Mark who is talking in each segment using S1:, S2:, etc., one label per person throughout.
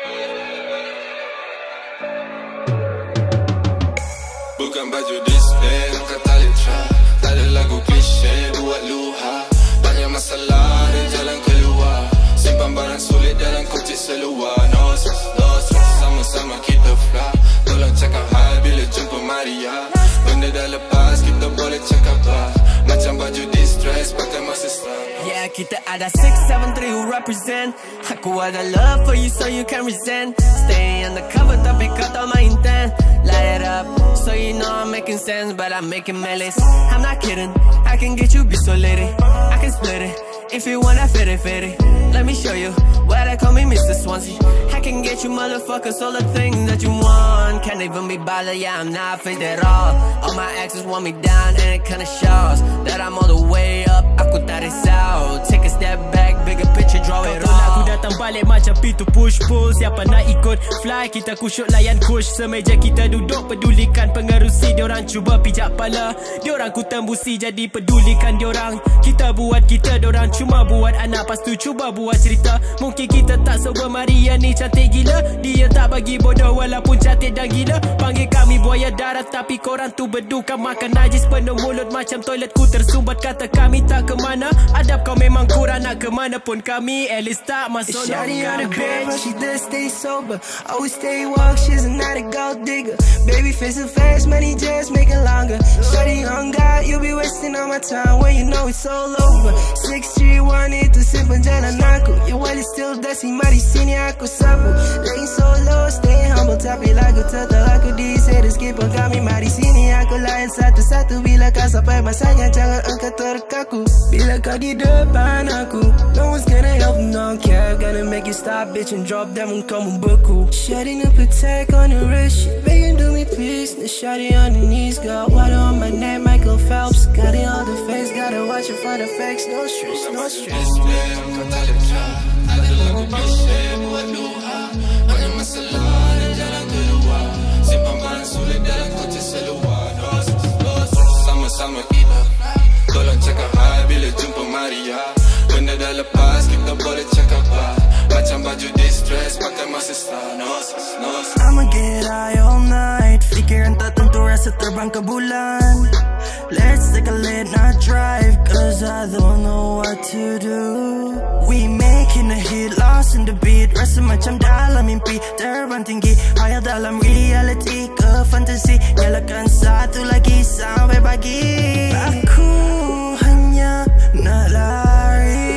S1: Bukan baju display, kata litra. Tak ada lagu klise, buat luha. Banyak masalah dan jalan keluar. Simpan barang sulit dalam kunci seluar. No stress, sama-sama kita fly. Tolong cakap hal bila jumpa Maria. Benda dah lepas, kita boleh cakap bah. Macam baju distress, pakai masa style.
S2: Yeah, kita ada 673 who represent. Aku ada love for you so you can resent. Stay undercover tapi kau tahu my intent. Light it up, so you know I'm making sense. But I'm making melodies, I'm not kidding. I can get you be so lady, I can split it. If you wanna fit it, let me show you. Why they call me Mr. Swansea. I can get you motherfuckers all the things that you want. Can't even be bothered, yeah, I'm not fake at all. All my exes want me down and it kinda shows that I'm all the way up, aku tak risau. Take a step back, bigger picture, draw it all.
S3: Aku datang balik macam pitu push-pull. Siapa nak ikut fly, kita kusyuk layan kush. Semeja kita duduk, pedulikan pengerusi. Diorang cuba pijak pala, diorang ku tembusi. Jadi pedulikan diorang. Kita buat kita, diorang cuma buat anak. Pas tu cuba buat cerita. Mungkin kita tak sober, Maria ni cantik gila. Dia tak bagi bodoh walaupun cantik dan gila. Panggil kami buaya darat tapi korang tu bedukan. Makan najis penuh mulut macam toilet ku tersumbat. Kata kami tak ke mana. Adab kau memang kurang, nak ke mana pun kami at least tak masuk
S4: Shawty on the crib, but she does stay sober. Always stay woke, she's an addict, gold digger. Baby face and fast, money just make it longer. Shawty on God, you be wasting all my time when you know it's all over. 631 itu simpan jalan aku. Your wallet still dusty, mari sini aku sapu. Lane so low, stay humble, tapi lagu tetap aku di haters keep on kami. Mari sini aku layan satu-satu. Bila kau sampai masanya jangan engkau terkaku. Bila kau di depan aku, no one's gonna help, no one care. Gonna make you stop bitch and drop them and come beku. Shutting up attack on the wrist, she begging do me please. The shawty on the knees, got water on my neck, Michael Phelps. Got it on the face, gotta watch it for the facts. No stress, no stress.
S1: Kau tak letra, ada lagu klise, buat luha. Banyak masalah dan jalan keluar. Simpan barang sulit dalam kunci seluar. Sama-sama kita, tolong cakap hai bila jumpa Maria. Benda dah lepas, kita boleh cakap bah. Macam baju distress, pakai masa style. No stress, no stress.
S4: I'ma get high all night. Fikiran tak tentu, rasa terbang ke bulan. Let's take a late night drive, cause I don't know what to do. We making a hit, lost in the beat. Rasa macam dalam mimpi, terbang tinggi. Hayal dalam reality ke fantasi. Nyalakan satu lagi sampai pagi. Aku hanya nak lari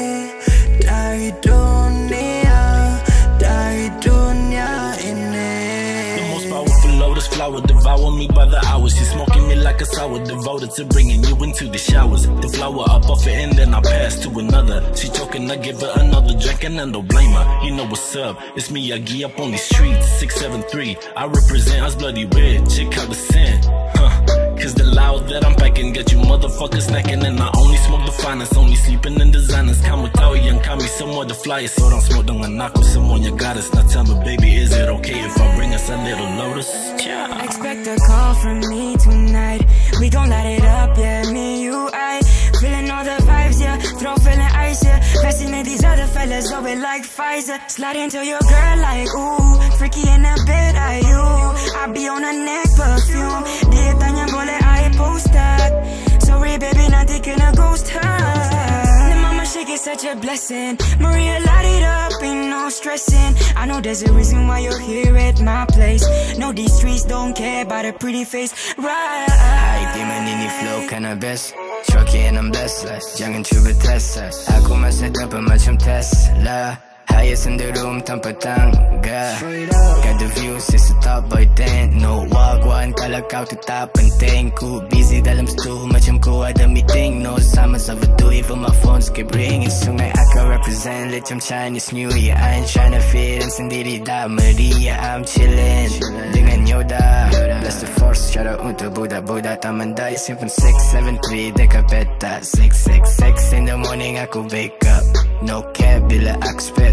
S4: dari dunia, dari dunia ini.
S5: The most powerful lotus flower devour me by the hours. She's smoking me like a sour, devoted to bringing you into the showers. The flower up off it and then I pass to another. She choking, I give her another drink and I don't blame her. You know what's up, it's me, Yagi up on these streets. 673, I represent us bloody red. Check out the scent, cause the loud that I'm packing got you motherfuckers snacking. And I only smoke the finest, only sleeping in designers. Kamu tahu yang kami semua the flyest. Orang smoke dengan aku, semuanya goddess. Now tell me baby, is it okay if I bring us a little lotus?
S4: Expect a call from me tonight. We gon' light it up, yeah, me, you, I. Feeling all the vibes, yeah, throw feeling ice, yeah. Messing with these other fellas, over like Pfizer. Slide into your girl like, ooh, freaky in a bed, I you. I be on a neck perfume. Dia tanya boleh I post that. Sorry baby, nanti kena ghost her. Then mama shake it, such a blessing. Maria light it up, ain't no stressing. I know there's a reason why you're here at my place. No, these streets don't care about a pretty face, right?
S6: Di mana ni flow kinda best. Shocky and I'm blessed. Jangan cuba test. Aku masih dapat macam Tesla. Highest in the room tanpa tangga. Got the views, it's a top boy tent. No wagwan kalau kau tu tak penting. Ku busy dalam stu macam ku ada meeting. No sama overdue, even my phones keep ringing. Sungai aku represent macam Chinese New Year. I ain't tryna fit in sendiri dah meriah. I'm chillin' dengan Yoda. Bless the force, shout out untuk budak-budak taman daya. Simpan 673 dekat peta. 666 in the morning aku wake up. No cap bila aku spit.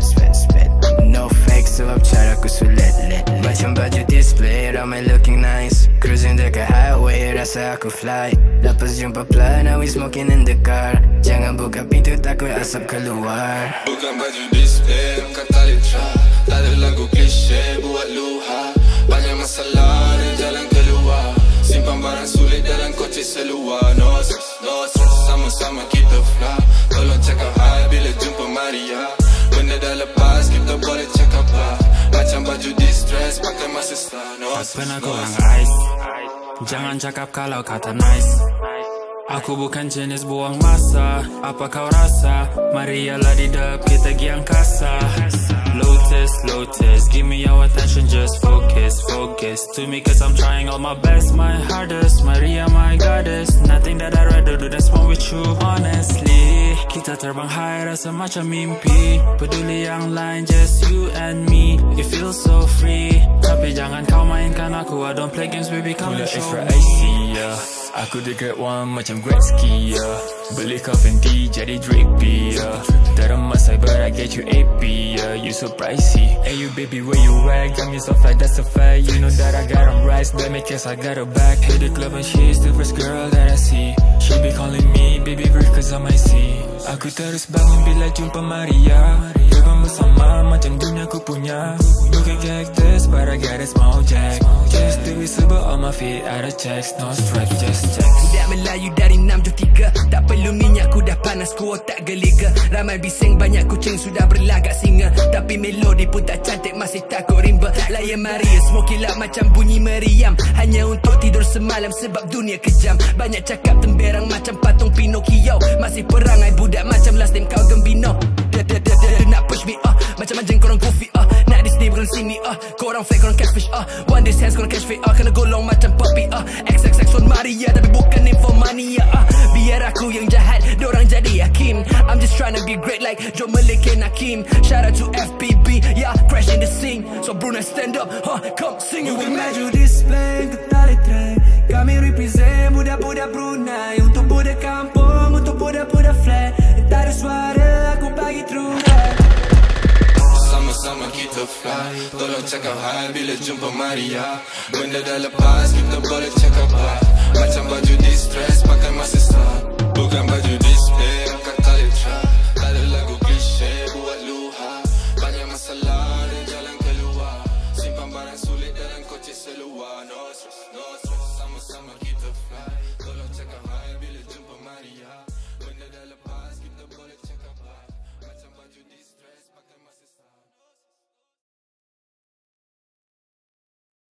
S6: No fake sebab cara aku sulit. Macam baju display, ramai looking nice. Cruising dekat highway, rasa aku fly. Lepas jumpa plan, now we smoking in the car. Jangan buka pintu, takut asap keluar.
S1: Bukan baju display, kata litra. Tak ada lagu
S7: pernah korang ice. Jangan cakap kalau kata nice. Aku bukan jenis buang masa. Apa kau rasa? Marialah di dap, kita gi angkasa. Lotus, Lotus, give me your attention, just focus, focus to me cause I'm trying all my best, my hardest. Maria, my goddess, nothing that I'd rather do than smoke with you, honestly. Kita terbang high, rasa macam mimpi. Peduli yang lain, just you and me. It feels so free. Tapi jangan kau mainkan aku, I don't play games, baby, come and show
S8: extra
S7: me.
S8: icy, yeah. Aku the great one macam Gretzky, yeah. Beli kau Fendi jadi drapey, yeah. Dalam masa but I get you AP, yeah. You so pricey. Hey you baby, where you at? Got me so fly, that's a fact. You know that I got on rice, let me guess I got her back. Hit the club and she's the first girl that I see. She be calling me baby girl cause I might see. Aku terus bangun bila jumpa Maria. Terbang bersama macam dunia ku punya. Bukan cactus but I got a small jack. Just do it sebab all my feet ada checks. No strike, just checks.
S9: Budak Melayu dari 673. Tak perlu minyak, ku dah panas, ku otak geliga. Ramai bising, banyak kucing sudah berlagak singa. Tapi melodi pun tak cantik, masih takut rimba. Layan Maria, smoke kilap macam bunyi meriam. Hanya untuk tidur semalam sebab dunia kejam. Banyak cakap temberang macam patung Pinocchio. Masih perangai budak macam last name kau Gambino. Dia nak push me, macam anjing korang goofy, nak di sini bukan sini, korang fake, korang catfish, one day hands korang catch fake, kena golong macam puppy, XXX on Maria, tapi bukan infomania, biar aku yang jahat, dorang jadi hakim. I'm just trying to be great like Joe Malik and Hakim. Shout out to FPB, yeah, crash in the scene. So Brunei stand up, come sing it with me.
S4: Maju display, kita letrai. Kami represent budak-budak Brunei. Untuk budak kampung, untuk budak-budak flat. Tak ada suara, aku bagi true rap.
S1: Sama-sama kita fly. Tolong cakap hi bila jumpa Maria. Benda dah lepas, kita boleh cakap bye. Macam baju distress, pakai masa start. Bukan baju display.